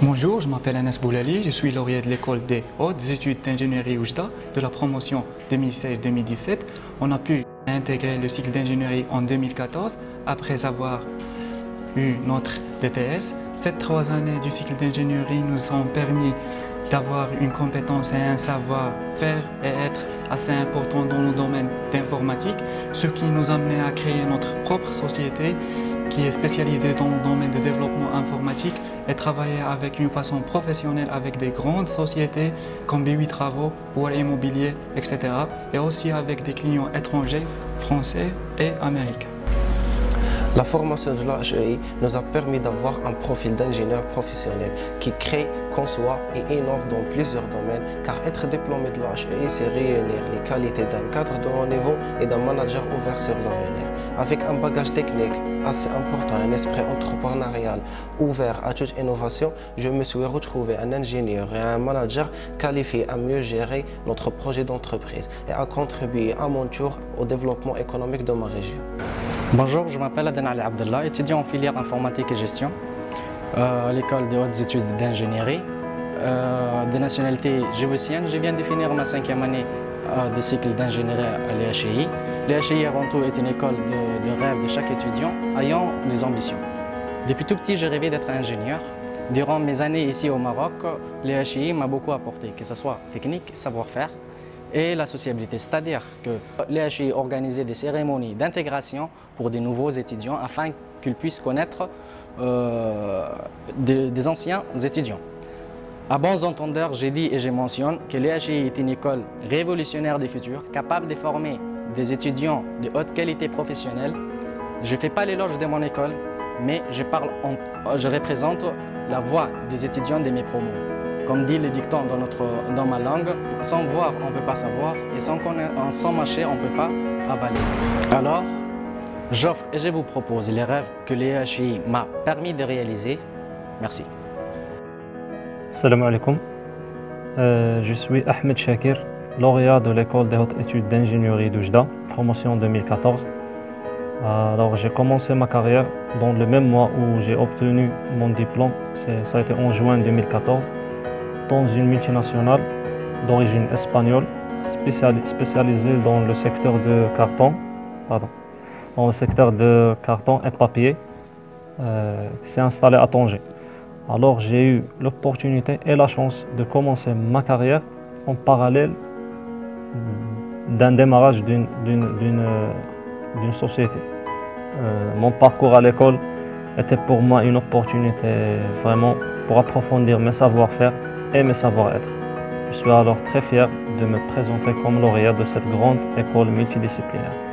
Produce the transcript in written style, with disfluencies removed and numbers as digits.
Bonjour, je m'appelle Anas Boulali, je suis lauréat de l'école des hautes études d'ingénierie Oujda de la promotion 2016-2017. On a pu intégrer le cycle d'ingénierie en 2014 après avoir eu notre DTS. Ces 3 années du cycle d'ingénierie nous ont permis d'avoir une compétence et un savoir-faire et être assez important dans le domaine d'informatique, ce qui nous a amené à créer notre propre société qui est spécialisée dans le domaine de développement informatique et travailler avec une façon professionnelle avec des grandes sociétés comme B8 Travaux, World Immobilier, etc. et aussi avec des clients étrangers, français et américains. La formation de l'HEI nous a permis d'avoir un profil d'ingénieur professionnel qui crée, conçoit et innove dans plusieurs domaines, car être diplômé de l'HEI, c'est réunir les qualités d'un cadre de haut niveau et d'un manager ouvert sur l'avenir. Avec un bagage technique assez important, un esprit entrepreneurial ouvert à toute innovation, je me suis retrouvé un ingénieur et un manager qualifié à mieux gérer notre projet d'entreprise et à contribuer à mon tour au développement économique de ma région. Bonjour, je m'appelle Aden Ali Abdallah, étudiant en filière informatique et gestion à l'école des hautes études d'ingénierie de nationalité djiboutienne. Je viens de finir ma 5e année de cycle d'ingénierie à l'EHEI. L'EHEI avant tout est une école de rêve de chaque étudiant ayant des ambitions. Depuis tout petit, j'ai rêvé d'être ingénieur. Durant mes années ici au Maroc, l'EHEI m'a beaucoup apporté, que ce soit technique, savoir-faire et la sociabilité, c'est-à-dire que l'EHEI organisait des cérémonies d'intégration pour des nouveaux étudiants afin qu'ils puissent connaître des anciens étudiants. À bons entendeurs, j'ai dit et je mentionne que l'EHEI est une école révolutionnaire du futur, capable de former des étudiants de haute qualité professionnelle. Je ne fais pas l'éloge de mon école, mais je représente la voix des étudiants de mes promos. Comme dit le dicton dans ma langue, sans voir, on ne peut pas savoir, et sans mâcher, on ne peut pas avaler. Alors, j'offre et je vous propose les rêves que l'EHEI m'a permis de réaliser. Merci. Salam alaikum. Je suis Ahmed Shakir, lauréat de l'école des hautes études d'ingénierie d'Oujda, promotion 2014. Alors j'ai commencé ma carrière dans le même mois où j'ai obtenu mon diplôme, ça a été en juin 2014, dans une multinationale d'origine espagnole spécialisée dans le secteur de carton, et papier, qui s'est installée à Tanger. Alors j'ai eu l'opportunité et la chance de commencer ma carrière en parallèle d'un démarrage d'une société. Mon parcours à l'école était pour moi une opportunité vraiment pour approfondir mes savoir-faire et mes savoir-être. Je suis alors très fier de me présenter comme lauréat de cette grande école multidisciplinaire.